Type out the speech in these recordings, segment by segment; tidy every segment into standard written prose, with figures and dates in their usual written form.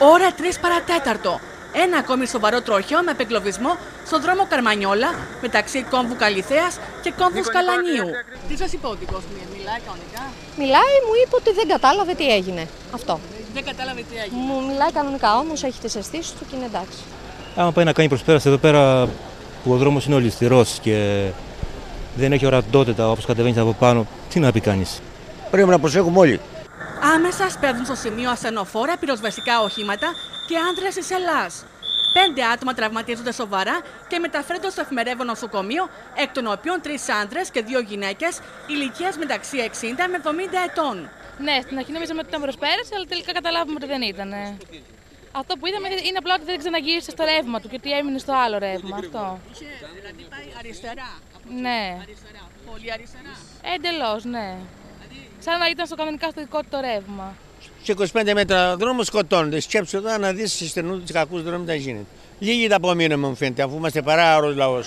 Ώρα 3 παρατέταρτο. Ένα ακόμη σοβαρό τροχαίο με απεγκλωβισμό στον δρόμο Καρμανιόλα μεταξύ κόμβου Καλιθέας και κόμβου Σκαλανίου. Τι σας είπε ο οδηγός του, μιλάει κανονικά? Μιλάει, μου είπε ότι δεν κατάλαβε τι έγινε. Αυτό. Δεν κατάλαβε τι έγινε. Μου μιλάει κανονικά, όμως έχει τις αισθήσεις του και είναι εντάξει. Άμα πάει να κάνει προσπέραση εδώ πέρα που ο δρόμος είναι ολισθηρός και δεν έχει ορατότητα όπως κατεβαίνεις από πάνω, τι να πει κανείς? Πρέπει να προσέχουμε όλοι. Άμεσα σπέβδουν στο σημείο ασθενοφόρα πυροσβεστικά οχήματα και άνδρες της Ελλάς. 5 άτομα τραυματίζονται σοβαρά και μεταφέρονται στο εφημερεύον νοσοκομείο, εκ των οποίων 3 άνδρες και 2 γυναίκες ηλικίας μεταξύ 60 με 70 ετών. Ναι, στην αρχή νομίζαμε ότι ήταν προσπέραση, αλλά τελικά καταλάβαμε ότι δεν ήταν. Αυτό που είδαμε είναι απλά ότι δεν ξαναγύρισε στο ρεύμα του και ότι έμεινε στο άλλο ρεύμα. Αυτό. Δηλαδή πάει αριστερά. Ναι. Αριστερά. Πολύ αριστερά. Εντελώς, ναι. Σαν να ήταν στο κανονικά στο δικό του το ρεύμα. Σε 25 μέτρα δρόμο σκοτώνονται. Σκέψου εδώ να δεις στις στενούς τους κακούς δρόμους τι γίνεται. Λίγοι τα απομείνουμε μου φαίνεται, αφού είμαστε παράωρος λαός.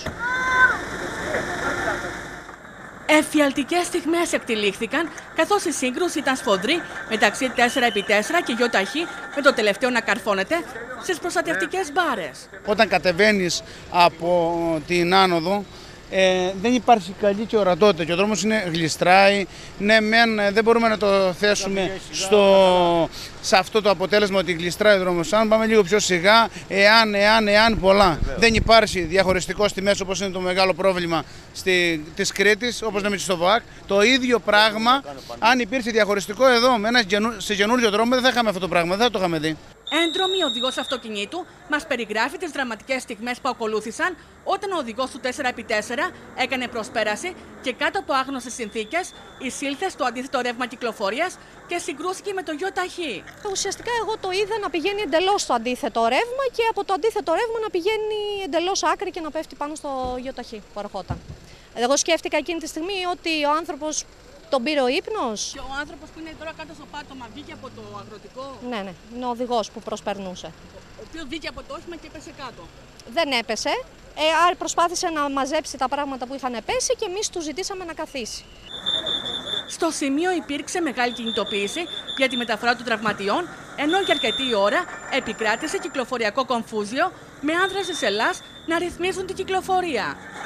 Εφιαλτικές στιγμές εκτυλίχθηκαν, καθώς η σύγκρουση ήταν σφοδρή μεταξύ 4x4 και γιοταχή, με το τελευταίο να καρφώνεται στις προστατευτικές μπάρες. Όταν κατεβαίνεις από την άνοδο, δεν υπάρχει καλή και ορατότητα και ο δρόμος γλιστράει. Ναι, δεν μπορούμε να το θέσουμε σε αυτό το αποτέλεσμα ότι γλιστράει ο δρόμος. Αν πάμε λίγο πιο σιγά, εάν πολλά. Δεν υπάρχει διαχωριστικό στη μέση όπως είναι το μεγάλο πρόβλημα της Κρήτης, όπως λέμε στο ΒΟΑΚ. Το ίδιο πράγμα, αν υπήρχε διαχωριστικό εδώ, σε καινούριο δρόμο, δεν θα είχαμε αυτό το πράγμα, δεν θα το είχαμε δει. Έντρομη οδηγός αυτοκινήτου μας περιγράφει τις δραματικές στιγμές που ακολούθησαν όταν ο οδηγός του 4x4 έκανε προσπέραση και κάτω από άγνωστες συνθήκες εισήλθε στο αντίθετο ρεύμα κυκλοφορίας και συγκρούστηκε με το γιοταχή. Ουσιαστικά εγώ το είδα να πηγαίνει εντελώς στο αντίθετο ρεύμα και από το αντίθετο ρεύμα να πηγαίνει εντελώς άκρη και να πέφτει πάνω στο γιοταχή που ερχόταν. Εγώ σκέφτηκα εκείνη τη στιγμή ότι ο άνθρωπος τον πήρε ο ύπνος. Και ο άνθρωπος που είναι τώρα κάτω στο πάτωμα βγήκε από το αγροτικό. Ναι, είναι ο οδηγός που προσπερνούσε. Ο οποίος βγήκε από το όχημα και έπεσε κάτω. Δεν έπεσε. Άρα προσπάθησε να μαζέψει τα πράγματα που είχαν πέσει και εμείς του ζητήσαμε να καθίσει. Στο σημείο υπήρξε μεγάλη κινητοποίηση για τη μεταφορά των τραυματιών, ενώ για αρκετή ώρα επικράτησε κυκλοφοριακό κομφούζιο με άνδρες της Ελλάς να ρυθμίζουν την κυκλοφορία.